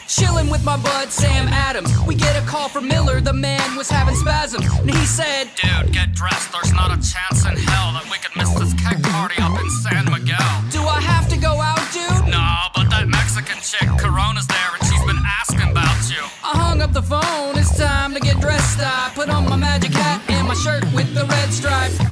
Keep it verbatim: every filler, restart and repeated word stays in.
Chilling with my bud Sam Adams, we get a call from Miller, the man was having spasms. And he said, dude, get dressed, there's not a chance in hell that we could miss this keg party up in San Miguel. Do I have to go out, dude? No, but that Mexican chick, Corona's there and she's been asking about you. I hung up the phone, it's time to get dressed. I put on my magic hat and my shirt with the red stripe.